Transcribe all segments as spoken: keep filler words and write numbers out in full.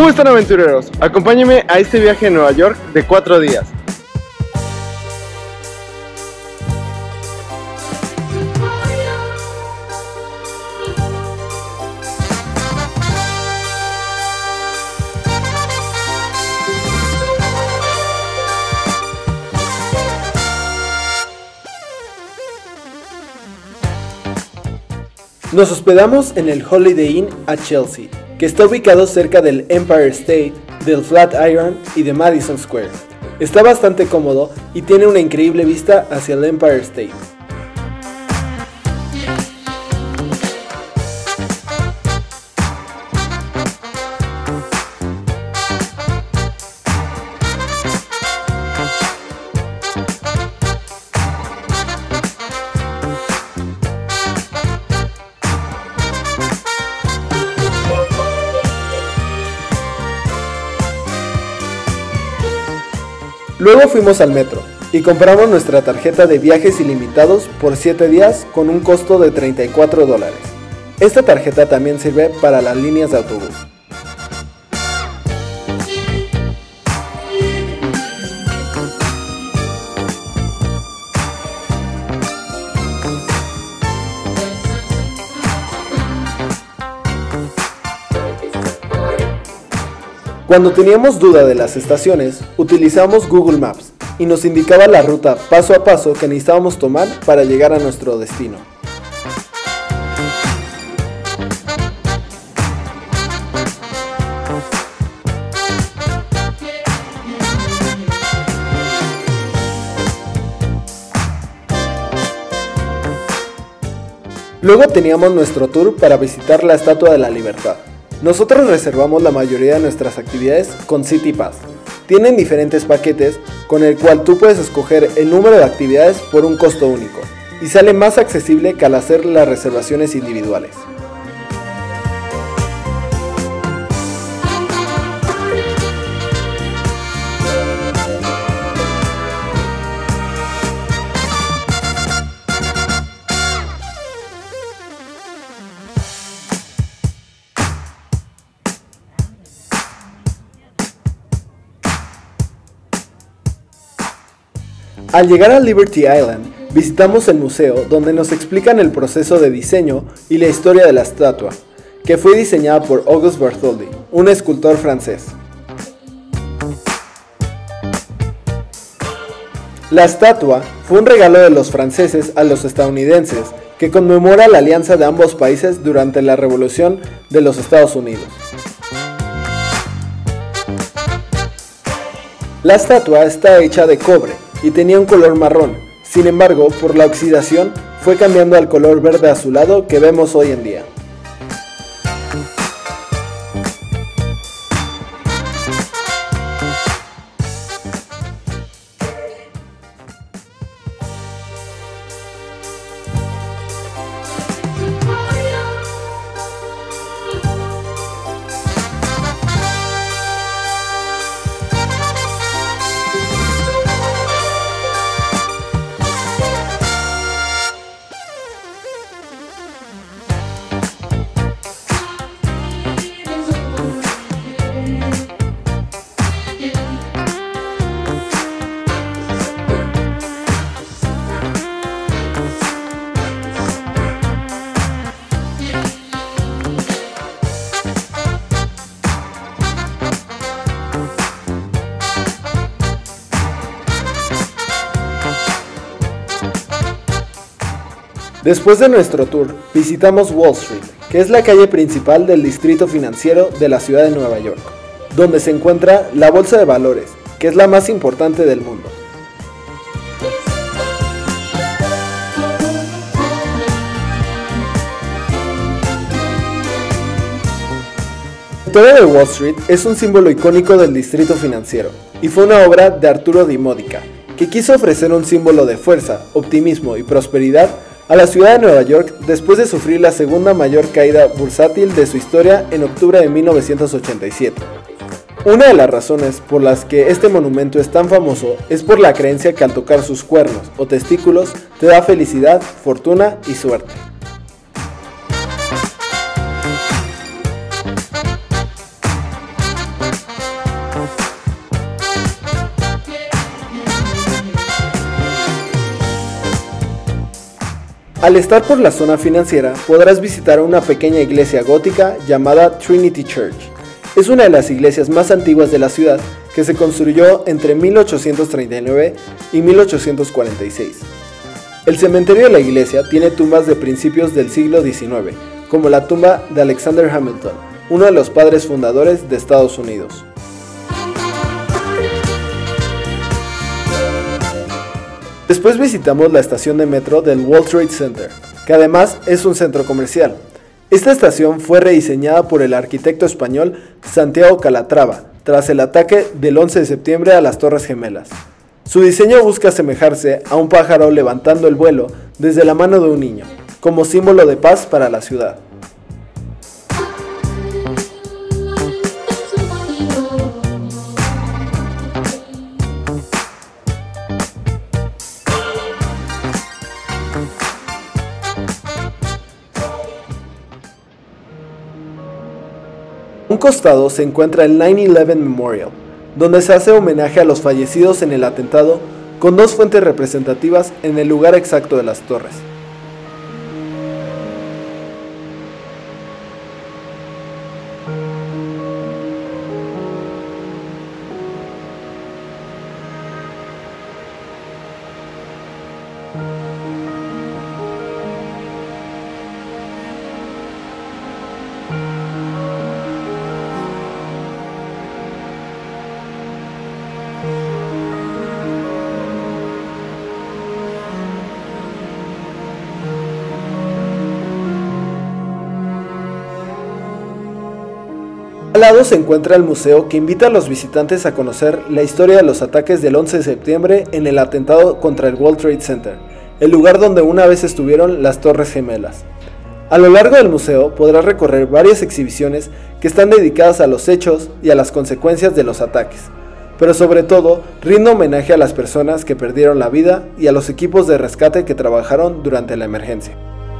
¿Cómo están, aventureros? Acompáñenme a este viaje a Nueva York de cuatro días. Nos hospedamos en el Holiday Inn a Chelsea, que está ubicado cerca del Empire State, del Flatiron y de Madison Square. Está bastante cómodo y tiene una increíble vista hacia el Empire State. Luego fuimos al metro y compramos nuestra tarjeta de viajes ilimitados por siete días con un costo de treinta y cuatro dólares. Esta tarjeta también sirve para las líneas de autobús. Cuando teníamos duda de las estaciones, utilizamos Google Maps y nos indicaba la ruta paso a paso que necesitábamos tomar para llegar a nuestro destino. Luego teníamos nuestro tour para visitar la Estatua de la Libertad. Nosotros reservamos la mayoría de nuestras actividades con City Pass. Tienen diferentes paquetes con el cual tú puedes escoger el número de actividades por un costo único y sale más accesible que al hacer las reservaciones individuales. Al llegar a Liberty Island, visitamos el museo donde nos explican el proceso de diseño y la historia de la estatua, que fue diseñada por Auguste Bartholdi, un escultor francés. La estatua fue un regalo de los franceses a los estadounidenses que conmemora la alianza de ambos países durante la Revolución de los Estados Unidos. La estatua está hecha de cobre y tenía un color marrón, sin embargo, por la oxidación fue cambiando al color verde azulado que vemos hoy en día. Después de nuestro tour, visitamos Wall Street, que es la calle principal del distrito financiero de la ciudad de Nueva York, donde se encuentra la bolsa de valores, que es la más importante del mundo. La Torre de Wall Street es un símbolo icónico del distrito financiero, y fue una obra de Arturo Di Modica, que quiso ofrecer un símbolo de fuerza, optimismo y prosperidad a la ciudad de Nueva York después de sufrir la segunda mayor caída bursátil de su historia en octubre de mil novecientos ochenta y siete. Una de las razones por las que este monumento es tan famoso es por la creencia que al tocar sus cuernos o testículos te da felicidad, fortuna y suerte. Al estar por la zona financiera, podrás visitar una pequeña iglesia gótica llamada Trinity Church. Es una de las iglesias más antiguas de la ciudad, que se construyó entre mil ochocientos treinta y nueve y mil ochocientos cuarenta y seis. El cementerio de la iglesia tiene tumbas de principios del siglo diecinueve, como la tumba de Alexander Hamilton, uno de los padres fundadores de Estados Unidos. Después visitamos la estación de metro del World Trade Center, que además es un centro comercial. Esta estación fue rediseñada por el arquitecto español Santiago Calatrava, tras el ataque del once de septiembre a las Torres Gemelas. Su diseño busca asemejarse a un pájaro levantando el vuelo desde la mano de un niño, como símbolo de paz para la ciudad. A un costado se encuentra el nueve once Memorial, donde se hace homenaje a los fallecidos en el atentado, con dos fuentes representativas en el lugar exacto de las torres. Al lado se encuentra el museo, que invita a los visitantes a conocer la historia de los ataques del once de septiembre en el atentado contra el World Trade Center, el lugar donde una vez estuvieron las Torres Gemelas. A lo largo del museo podrás recorrer varias exhibiciones que están dedicadas a los hechos y a las consecuencias de los ataques, pero sobre todo rinde homenaje a las personas que perdieron la vida y a los equipos de rescate que trabajaron durante la emergencia.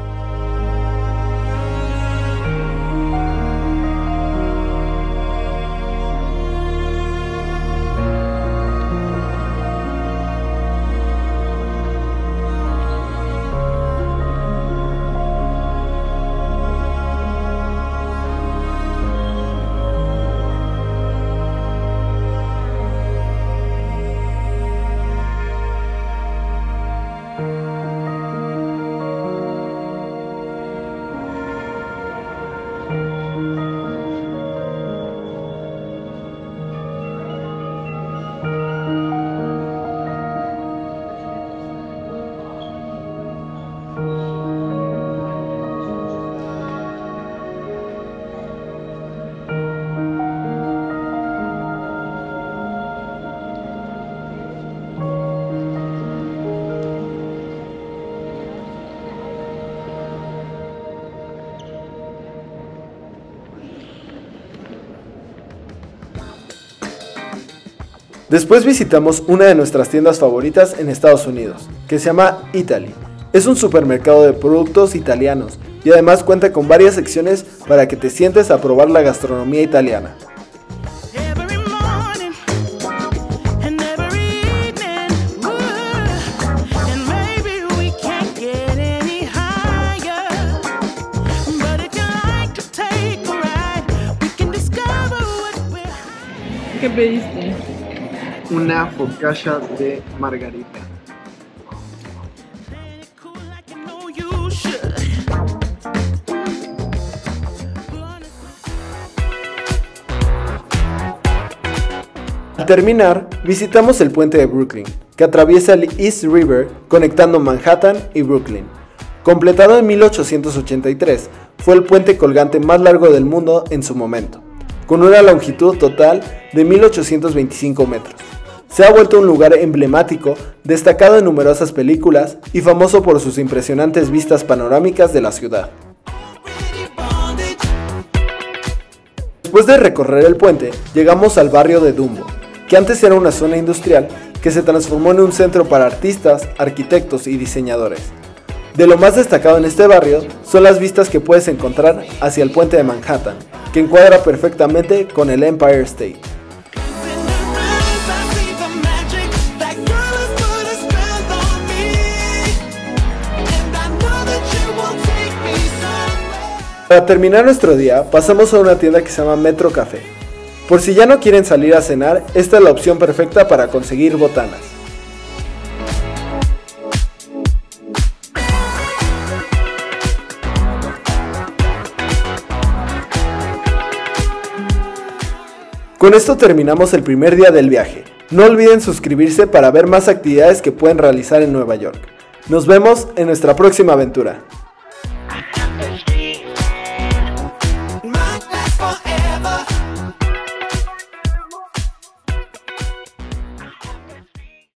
Después visitamos una de nuestras tiendas favoritas en Estados Unidos, que se llama Italy. Es un supermercado de productos italianos y además cuenta con varias secciones para que te sientes a probar la gastronomía italiana. ¿Qué pediste? Una focaccia de margarita. Al terminar, visitamos el puente de Brooklyn, que atraviesa el East River conectando Manhattan y Brooklyn. Completado en mil ochocientos ochenta y tres, fue el puente colgante más largo del mundo en su momento, con una longitud total de mil ochocientos veinticinco metros. Se ha vuelto un lugar emblemático, destacado en numerosas películas y famoso por sus impresionantes vistas panorámicas de la ciudad. Después de recorrer el puente, llegamos al barrio de Dumbo, que antes era una zona industrial que se transformó en un centro para artistas, arquitectos y diseñadores. De lo más destacado en este barrio son las vistas que puedes encontrar hacia el puente de Manhattan, que encuadra perfectamente con el Empire State. Para terminar nuestro día, pasamos a una tienda que se llama Metro Café. Por si ya no quieren salir a cenar, esta es la opción perfecta para conseguir botanas. Con esto terminamos el primer día del viaje. No olviden suscribirse para ver más actividades que pueden realizar en Nueva York. Nos vemos en nuestra próxima aventura.